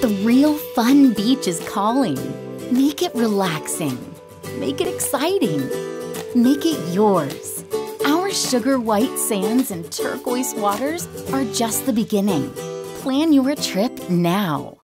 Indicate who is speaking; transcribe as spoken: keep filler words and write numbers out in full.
Speaker 1: The real fun beach is calling. Make it relaxing. Make it exciting. Make it yours. Our sugar white sands and turquoise waters are just the beginning. Plan your trip now.